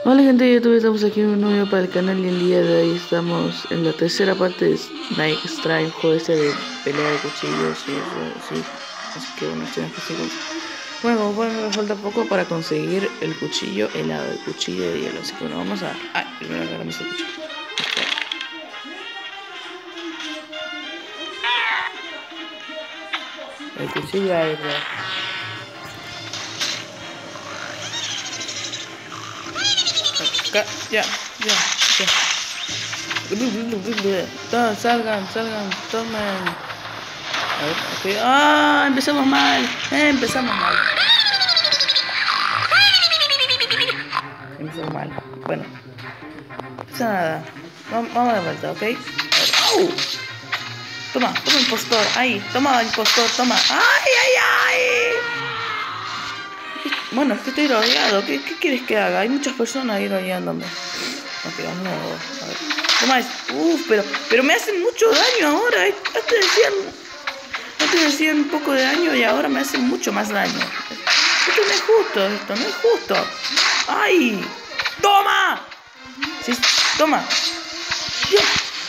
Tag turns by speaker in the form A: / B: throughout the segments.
A: Hola gente de YouTube, estamos aquí en un nuevo video para el canal y el día de hoy estamos en la tercera parte de Snake Strike, juego ese de pelea de cuchillos y eso, sí. Así que bueno, estoy en este segundo. Bueno, me falta poco para conseguir el cuchillo helado, el cuchillo de hielo. Así que bueno, vamos a... primero agarramos el cuchillo. El cuchillo aire. Ya. Salgan, tomen. A ver, ok. Empezamos mal. Empezamos mal. Bueno, no pasa nada. Vamos de vuelta, ¿ok? A ver. ¡Au! Toma, impostor. Ahí, toma, impostor, toma. ¡Ay! Bueno, es que estoy rodeado. ¿Qué quieres que haga? Hay muchas personas ahí rodeándome. Ok, vamos a ver. Toma eso. Pero me hacen mucho daño ahora. Antes decían un poco de daño y ahora me hacen mucho más daño. Esto no es justo. ¡Ay! ¡Toma! Sí, toma. Dios.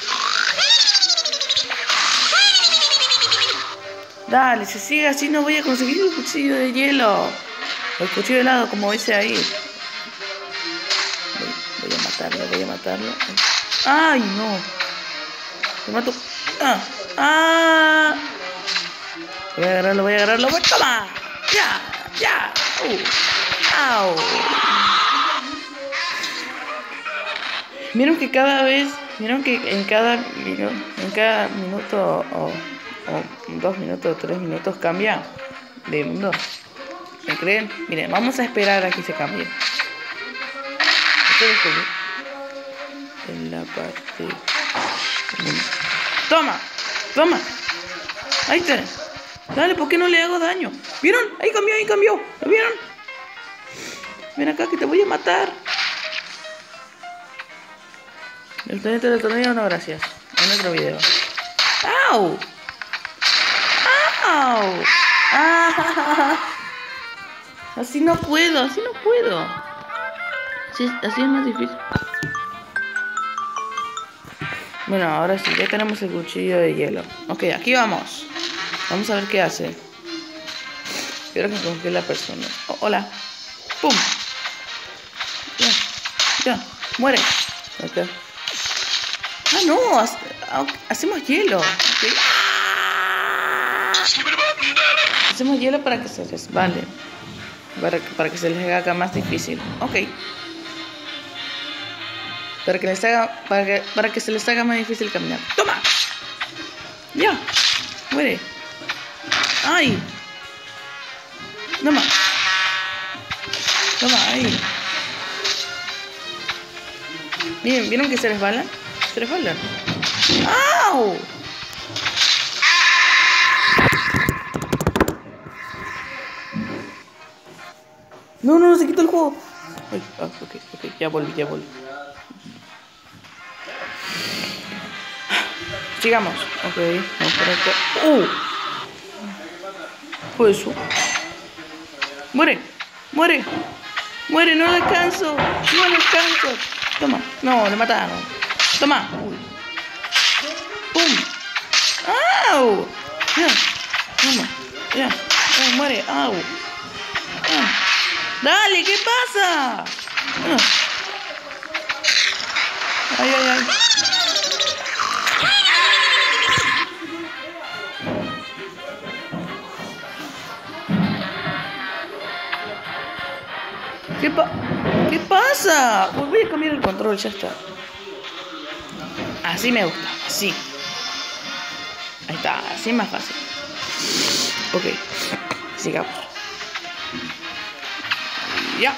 A: Dale, si sigue así no voy a conseguir el cuchillo de hielo. O el cuchillo de helado, como dice ahí. Voy a matarlo. ¡Ay, no! Te mato. Voy a agarrarlo. ¡Toma! ¡Ya! ¡Au! Vieron que en cada minuto o 2 minutos o 3 minutos cambia de mundo. ¿Me creen? Miren, vamos a esperar a que se cambie. En la parte... ¡Toma! Ahí está. Dale, ¿por qué no le hago daño? ¿Vieron? Ahí cambió. ¿Lo vieron? Ven acá que te voy a matar. El planeta del torneo, no, gracias. En otro video. ¡Au! Así no puedo. Así es más difícil. Bueno, ahora sí, ya tenemos el cuchillo de hielo. Ok, aquí vamos. Vamos a ver qué hace. Espero que confíe la persona. Hola. ¡Pum! Ya. Muere. Ok. No. Hacemos hielo. Okay. Hacemos hielo para que se resbale. Para que se les haga más difícil. Ok. Para que se les haga más difícil caminar. ¡Toma! ¡Ya! ¡Muere! ¡Ay! ¡Toma! ¡Ahí! ¿Vieron que se resbalan? ¡Au! No, se quitó el juego. Ay, ok, ya volví. Sigamos. Ok, vamos por acá. Fue eso. Muere, no alcanzo. Toma, no, le mataron. Toma. ¡Pum! ¡Au! Ya. Muere, ¡au! Dale, ¿qué pasa? Ay. ¿Qué pasa? Voy a cambiar el control, ya está. Así me gusta, así. Ahí está, así es más fácil. Ok, sigamos. Ya,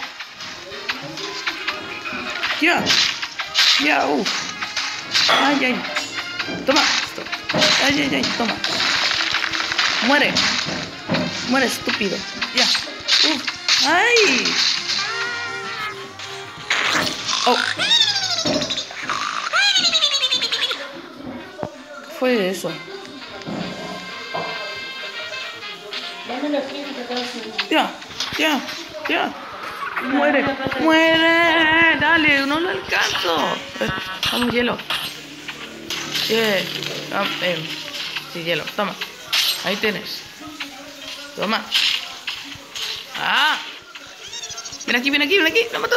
A: Ay. Toma esto. Ay, toma. Muere, estúpido. Ya. Ay. Oh. ¿Qué fue eso? Ya. Muere, muere. Dale, no lo alcanzo. Vamos, hielo. Sí, hielo, toma. Ahí tienes. Toma. Ah. Ven aquí, ven aquí, ven aquí. Lo mato.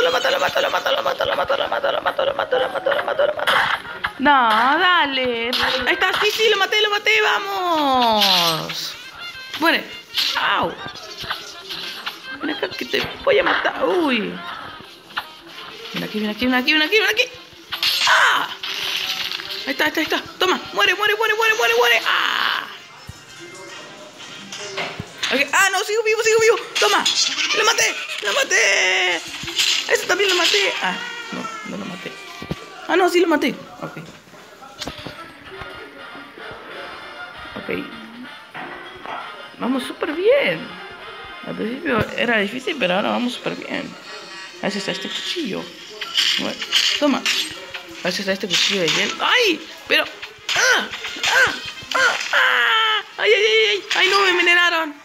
A: No, dale. Ahí está, sí, lo maté, vamos. Muere. Au. Ven acá que te voy a matar. Uy. Ven aquí. ¡Ah! Ahí está. Toma, muere. ¡Ah! Okay. Ah, no, sigo vivo. Toma. Lo maté. Ese también lo maté. Ah, no lo maté. Ah, no, sí lo maté. Ok. Vamos súper bien. Al principio era difícil, pero ahora vamos súper bien. A veces está este cuchillo. Bueno, toma. A veces está este cuchillo de hielo. ¡Ay! Pero... ¡Ay, no! Me envenenaron.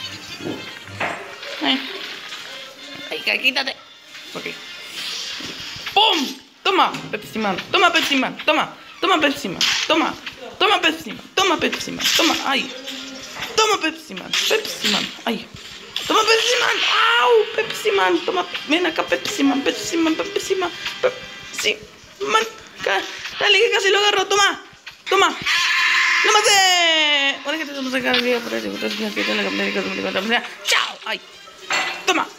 A: ¡Ay, quítate! Ok. ¡Pum! Toma, Pepsi Man. Toma, Pepsi Man. Toma, Pepsi Man. Toma, Pepsi Man. Toma, ay. Toma, Pepsi Man. Ay. Toma, Pepsi Man. ¡Au! Pepsi Man. Toma, ven acá, Pepsi Man. Pepsi Man. Dale, que casi lo agarro. Toma. ¡Lo maté! Ahora que te vamos a sacar el video por eso. ¡Chao! ¡Ay! Toma.